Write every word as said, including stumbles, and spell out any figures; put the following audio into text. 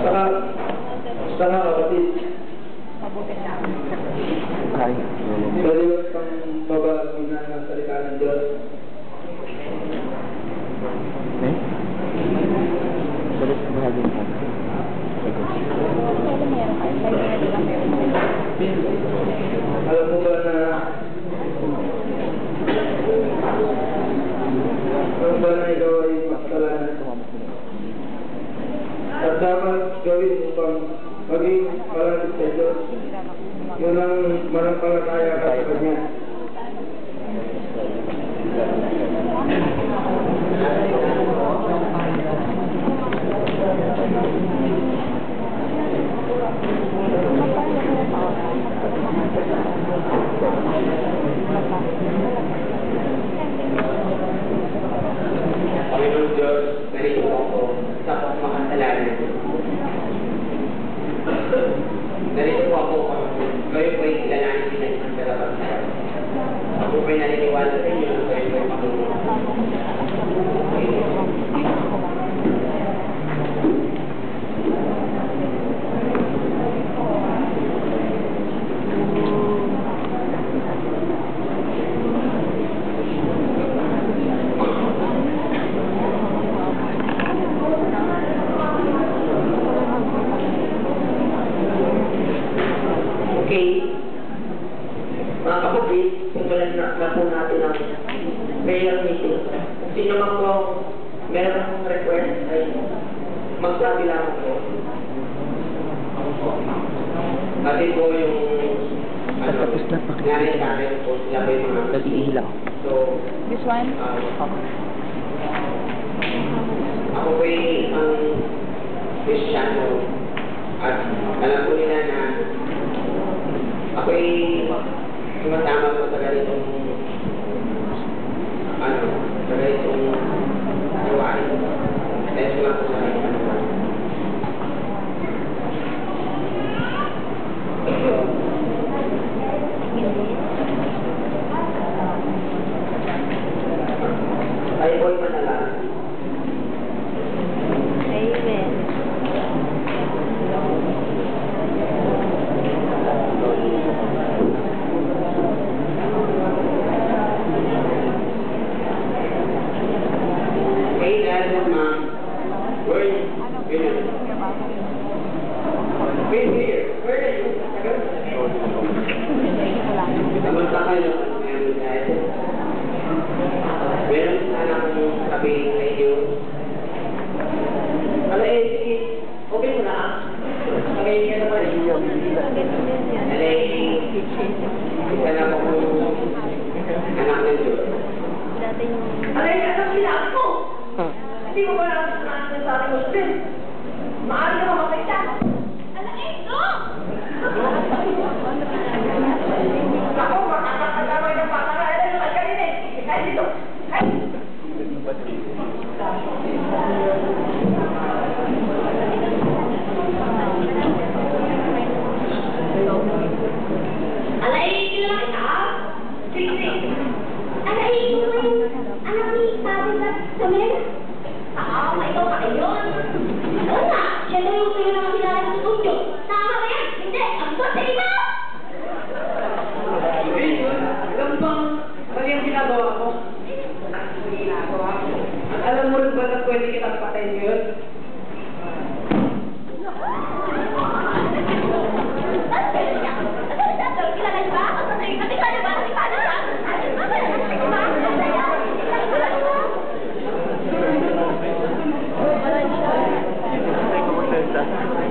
Saka, saka kapatid. Mabuti na. Ay. Baliwas pang babago na ng salita ng Diyos. Eh? Balik sa bahagi mo. Alam mo ba na alam ba na ikaw ay makasalanan? At dapat gawin upang maging malapit sa Diyos. Yun ang manampalataya ka sa Kanya. Panginoon Diyos, narito ako sa pagmakasalanan. Narito po ako kung kayo po ay kilalanin din ng isang kalabagsayan. Ako po ay naniniwala sa inyo na kayo po ay Panginoon. Okay. Mga kapatid, simulan na, na po natin ang prayer meeting. Kung sino man po meron akong request ay magsabi lang po. Kasi po yung ano, Tapos na pa. nanay sa akin po, sila po yung mga Nag-iihilaw. So, This one? uh, ako po yung isang Kristiyano at alam po nila na ako'y sumasama po sa ganitong ano, sa ganitong gawain. Dahil ko lang po sa ganitong gawain. Tayo po'y manalangin. Amen. Hey, Dad and Mom. Where are you? Where are you? Wait here. Where are you? Kamusta kayo? Meron Dad. Meron sana akong sabihin sa inyo. Ano eh, sige. Okay mo na ah. Pagayin ka naman eh. Alay, isa na po kung anak ng Diyos. Alay, alam nila ako! Hindi mo ba nakasanahan sa ating Muslim? Maaari ka mamatay siya. Alay, no! Ako, makakasalaman ng pakara. Alay, yung alkalin eh. Kahit dito. Kahit Alay, kilala kita? Sige. Alay, yung anak ni Sabi na sa Mena. Ah, may ikaw ka yun. Ano na? Siya na yung sa'yo na kilala ng studio. Tama ba yan? Hindi. Ang basta ito! Alam bang mali ang ginagawa ko? Ginagawa ko. At alam mo rin ba na pwede kitang patayin ngayon? Ay, kumusenta.